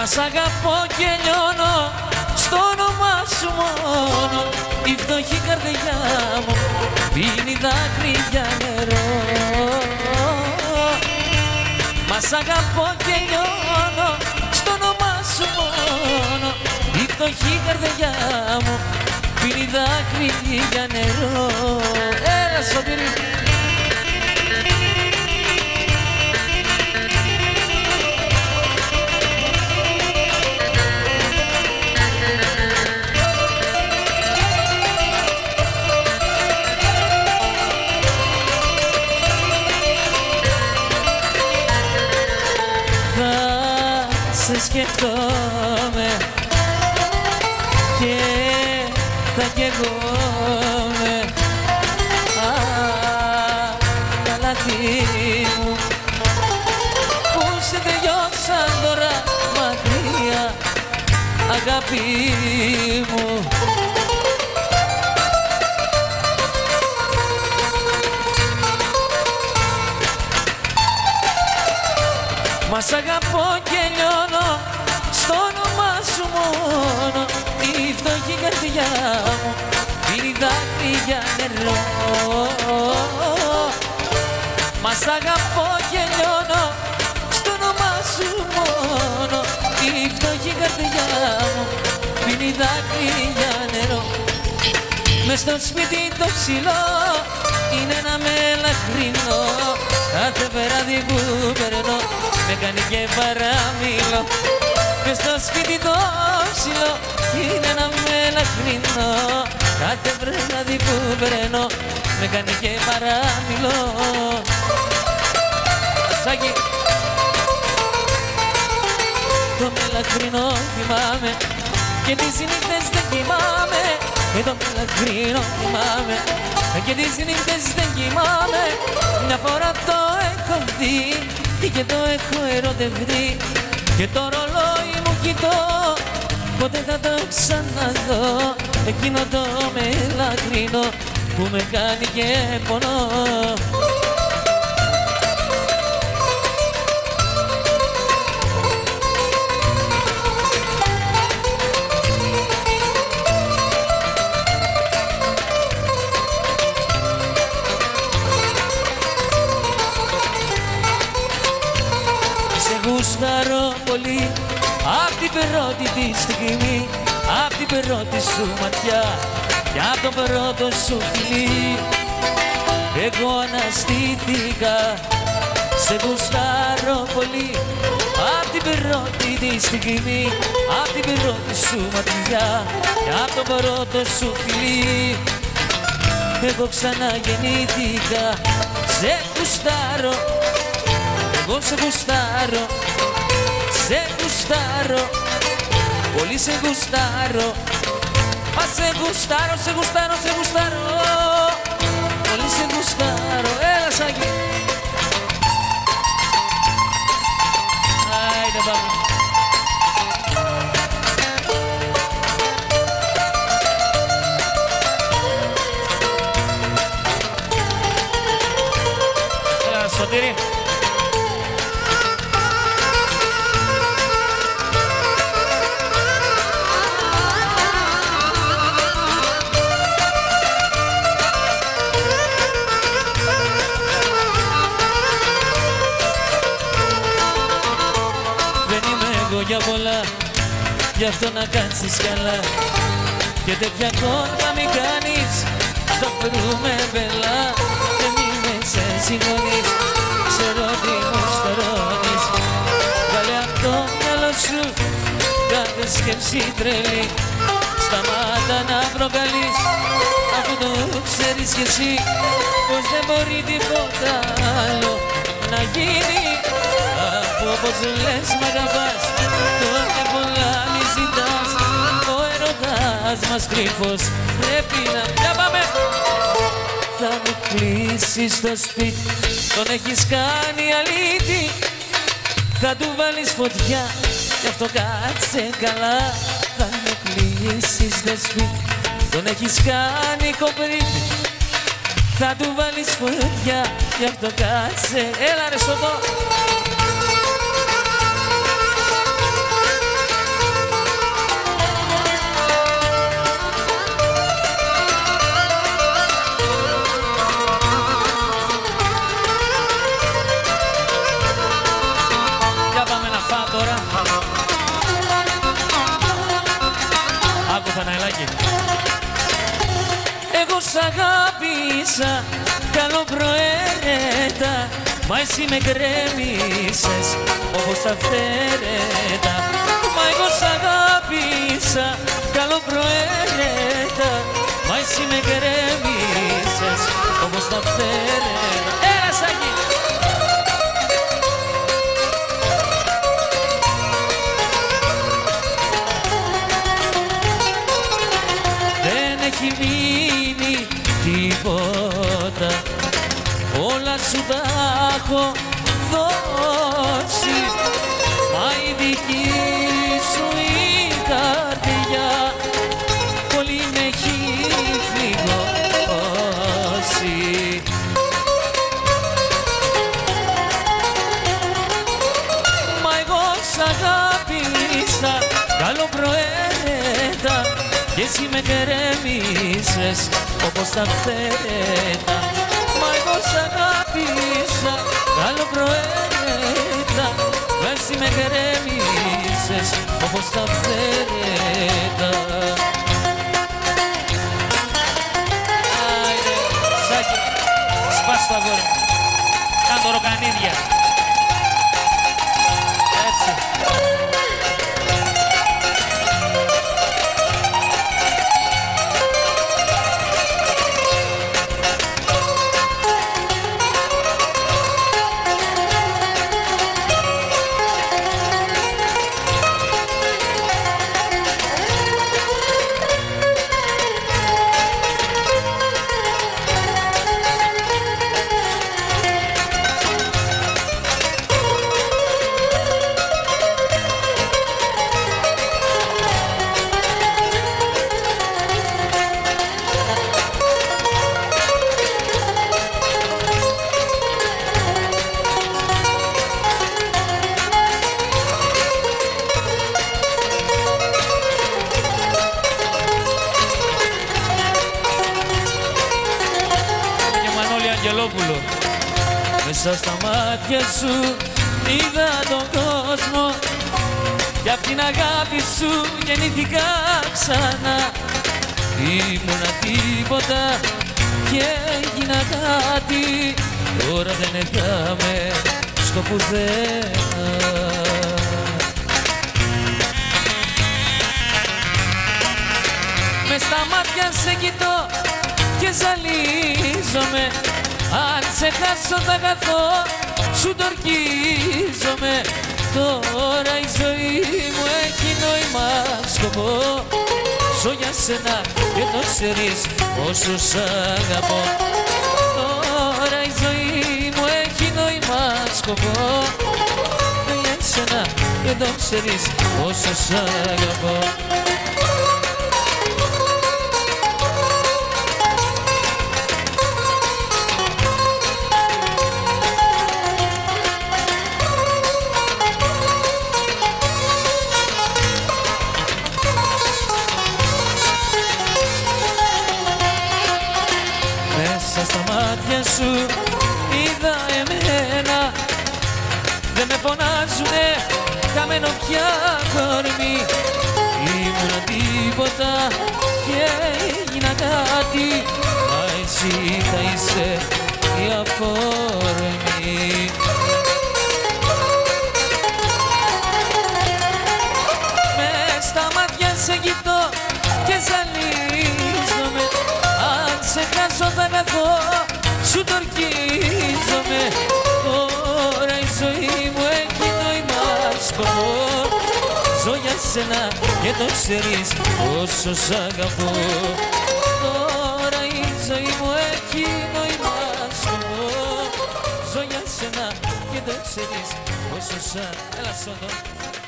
Μας αγαπώ και λιώνω στο όνομά σου μόνο. Η φτωχή καρδιά μου πίνει δάκρυα νερό. Μας αγαπώ και λιώνω στο όνομά σου μόνο. Η φτωχή καρδιά μου πίνει δάκρυα νερό. Έλα Σωτήρη. Σε σκεφτόμαι και θα καίγομαι τα λάθη μου που σε τελειώσαν τώρα μακριά, αγάπη μου. Μας αγαπώ και λιώνω στο όνομά σου μόνο. Η φτωχή καρδιά μου πίνει δάκρυα νερό. Μας αγαπώ και λιώνω στο όνομά σου μόνο. Η φτωχή καρδιά μου πίνει δάκρυα νερό. Μες στο σπίτι το ψηλό είναι ένα μελαχρινό. Κάθε βράδυ που περνώ με κάνει και παραμιλώ. Μες στο σπίτι το ψηλό είναι ένα μελαχρινό. Κάθε βράδυ που περνώ με κάνει και παραμιλώ. Σάκη. Το μελαχρινό θυμάμαι και τις νύχτες δεν κοιμάμαι. Και το μελαχρινό θυμάμαι και τις νύχτες δεν κοιμάμαι. Μια φορά το έχω δει και το έχω ερωτευτεί και το ρολόι μου κοιτώ, πότε θα το ξαναδώ εκείνο το μελαχρινό που με κάνει και πονώ. Γουστάρω πολύ απ' την πρώτη τη στιγμή, απ' την πρώτη σου ματιά και απ' το πρώτο σου φιλί. Εγώ αναστήθηκα, σε γουστάρω πολύ απ' την πρώτη τη στιγμή, απ' την πρώτη σου ματιά και απ' το πρώτο σου φιλί. Εγώ ξαναγεννήθηκα, σε γουστάρω. Εγώ σε γουστάρω, σε γουστάρω, πολύ σε γουστάρω. Μα σε γουστάρω, σε γουστάρω, σε γουστάρω, πολύ σε γουστάρω. Έλα Σάκη. Άιντε πάμε. Έλα Σωτήρη. Για πολλά, γι' αυτό να κάτσεις καλά και τέτοια κόρτα μην κάνεις, θα βρούμε μπελά. Δεν είμαι σε συγγονείς, ξέρω τι μου στερώνεις. Βάλε απ' το μυαλό σου κάθε σκέψη τρελή, σταμάτα να προκαλείς, αφού το ξέρεις κι εσύ πως δεν μπορεί τίποτα άλλο να γίνει. Αφού όπως λες μ' αγαπάς, τότε πολλά μη ζητάς. Ο έρωτας μας κρύφος πρέπει να... Για πάμε! Θα μου κλείσεις το σπίτι, τον έχεις κάνει αλήτη. Θα του βάλεις φωτιά, γι' αυτό κάτσε καλά. Θα μου κλείσεις το σπίτι, τον έχεις κάνει κοπρίτη. Θα του βάλεις φωτιά, γι' αυτό κάτσε. Έλα ρε Σωτό! σ' αγάπησα καλοπροαίρετα, μα εσύ με γκρέμισες όπως τα φθαίρετα. Μα εγώ σ' αγάπησα καλοπροαίρετα, μα εσύ με γκρέμισες όπως τα φθαίρετα. Έλα Σάκη! Δεν έχει μείνει τίποτα, όλα σου τα έχω δώσει, μα η δική σου η καρδιά πολύ με έχει φλιγώσει. Μα εγώ σ' αγάπησα καλοπροαίρετα και εσύ με γκρέμισες όπως τα φθαίρετα. Μα εγώ σ' αγάπησα καλοπροαίρετα, μα εσύ με γκρέμισες όπως τα φθαίρετα. Άιντε, Σάκη, σπάσου τα αγόρι μου, κάντο ροκανίδια. Έτσι. Αγγελόπουλο. Μέσα στα μάτια σου είδα τον κόσμο κι απ' την αγάπη σου γεννήθηκα ξανά. Ήμουνα τίποτα και έγινα κάτι, τώρα δεν έχαμε στο πουθενά. Μες στα μάτια σε κοιτώ και ζαλίζομαι, αν σε χάσω θα χαθώ, σου το ορκίζομαι. Τώρα η ζωή μου έχει νόημα, σκοπό, ζω για σένα και το ξέρεις όσο σ' αγαπώ. Τώρα η ζωή μου έχει νόημα, σκοπό, ζω για σένα και το ξέρεις όσο σ' αγαπώ. Μέσα στα μάτια σου είδα εμένα, δεν με φωνάζουνε χαμένο πια κορμί. Ήμουνα τίποτα και έγινα κάτι, μα εσύ θα είσαι η αφορμή. Μες στα μάτια σε κοιτώ και ζαλίζομαι, αν σε χάσω θα χαθώ, σου το ορκίζομαι. Τώρα η ζωή μου έχει νόημα, σκοπό, ζω για σένα και το ξέρεις όσο σ' αγαπώ. Τώρα η ζωή μου έχει νόημα, σκοπό, ζω για σένα και το ξέρεις όσο σ' αγαπώ. Έλα Σόντο.